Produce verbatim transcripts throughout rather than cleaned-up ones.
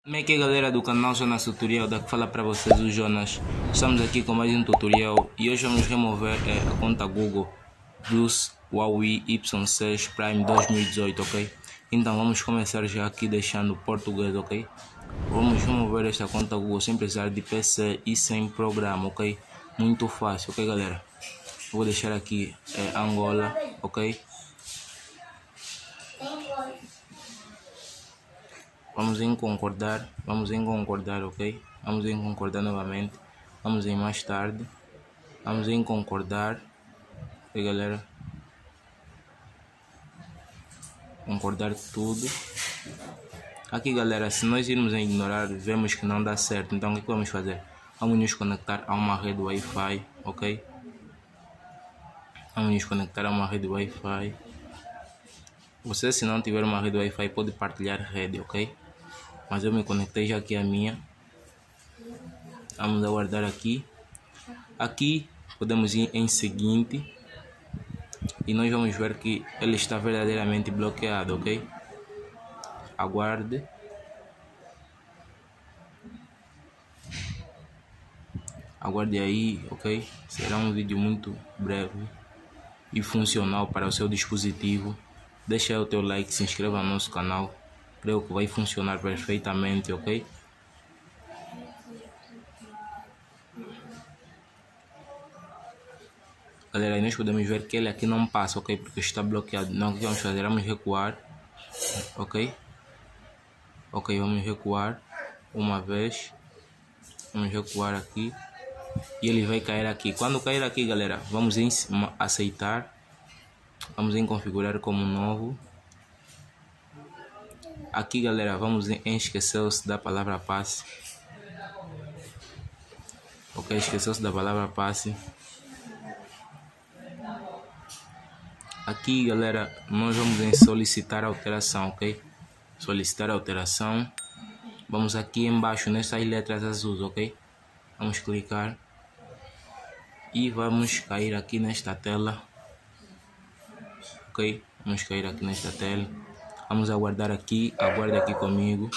Como é que é, galera do canal Jonas Tutorial, daqui fala para vocês o Jonas. Estamos aqui com mais um tutorial e hoje vamos remover é, a conta Google dos Huawei Y seis Prime dois mil e dezoito, ok? Então vamos começar já aqui deixando português, ok? Vamos remover esta conta Google sem precisar de P C e sem programa, ok? Muito fácil, ok, galera? Vou deixar aqui é, Angola, ok? Vamos em concordar, vamos em concordar, ok? Vamos em concordar novamente, vamos em mais tarde, vamos em concordar, ok, galera? Concordar tudo. Aqui, galera, se nós irmos em ignorar, vemos que não dá certo, então o que, que vamos fazer? Vamos nos conectar a uma rede Wi-Fi, ok? Vamos nos conectar a uma rede Wi-Fi. Você, se não tiver uma rede Wi-Fi, pode partilhar rede, ok? Mas eu me conectei já aqui a minha. Vamos aguardar aqui. Aqui podemos ir em seguinte. E nós vamos ver que ele está verdadeiramente bloqueado, ok? Aguarde. Aguarde aí, ok? Será um vídeo muito breve e funcional para o seu dispositivo. Deixa aí o teu like, se inscreva no nosso canal. Creio que vai funcionar perfeitamente, ok? Galera, aí nós podemos ver que ele aqui não passa, ok? Porque está bloqueado. Não, o que vamos fazer? Vamos recuar, ok? Ok, vamos recuar uma vez. Vamos recuar aqui. E ele vai cair aqui. Quando cair aqui, galera, vamos em aceitar. Vamos em configurar como novo. Aqui, galera, vamos em esquecer-se da palavra passe. Ok, esqueceu-se da palavra passe. Aqui, galera, nós vamos em solicitar alteração, ok? Solicitar alteração. Vamos aqui embaixo nessas letras azuis, ok? Vamos clicar. E vamos cair aqui nesta tela. Ok? Vamos cair aqui nesta tela. Vamos aguardar aqui. Aguarde aqui comigo.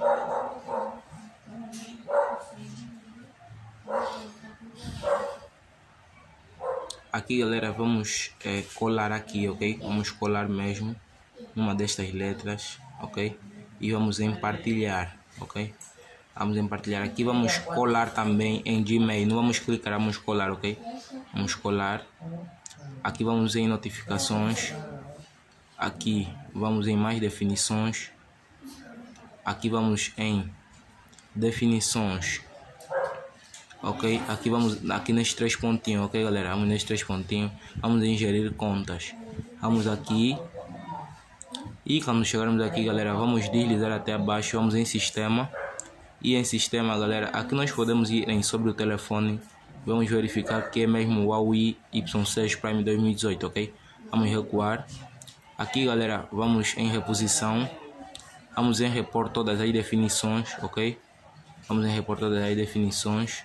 Aqui, galera, vamos é, colar aqui, ok? Vamos colar mesmo uma destas letras, ok? E vamos em partilhar, ok? Vamos em partilhar aqui, vamos colar também em Gmail. Não vamos clicar, vamos colar, ok? Vamos colar. Aqui vamos em notificações. Aqui vamos em mais definições. Aqui vamos em definições. Ok, aqui vamos aqui nestes três pontinhos, ok, galera? Vamos nestes três pontinhos, vamos em gerir contas. Vamos aqui e quando chegarmos aqui, galera, vamos deslizar até abaixo, vamos em sistema e em sistema, galera, aqui nós podemos ir em sobre o telefone. Vamos verificar que é mesmo o Huawei Y seis Prime dois mil e dezoito, ok? Vamos recuar. Aqui, galera, vamos em reposição. Vamos em repor todas as definições, ok? Vamos em repor todas as definições.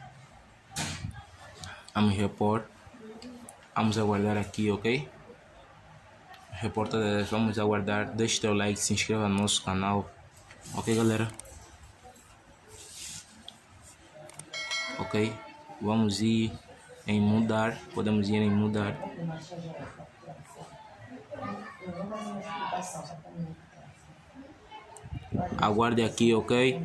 Vamos repor. Vamos aguardar aqui, ok? Repor todas, vamos aguardar. Deixe teu like, se inscreva no nosso canal, ok, galera? Ok? Vamos ir em mudar. Podemos ir em mudar. Aguarde aqui, ok?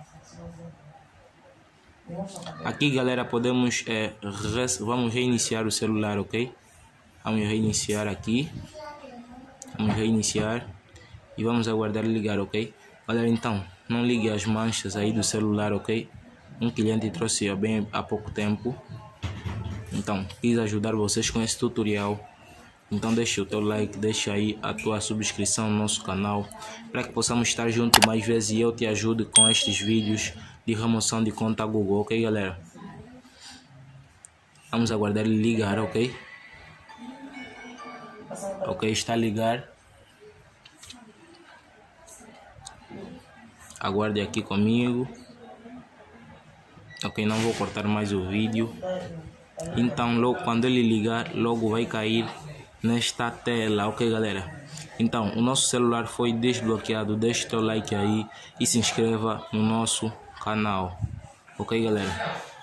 Aqui, galera, podemos é, vamos reiniciar o celular, ok? Vamos reiniciar aqui. Vamos reiniciar e vamos aguardar ligar, ok? Galera, então, não ligue as manchas aí do celular, ok? Um cliente trouxe bem há pouco tempo. Então, quis ajudar vocês com esse tutorial. Então deixa o teu like, deixa aí a tua subscrição no nosso canal para que possamos estar juntos mais vezes e eu te ajude com estes vídeos de remoção de conta Google, ok, galera? Vamos aguardar ele ligar, ok? Ok, está a ligar. Aguarde aqui comigo. Ok, não vou cortar mais o vídeo. Então logo quando ele ligar, logo vai cair nesta tela, ok, galera? Então, o nosso celular foi desbloqueado. Deixe o teu like aí e se inscreva no nosso canal. Ok, galera?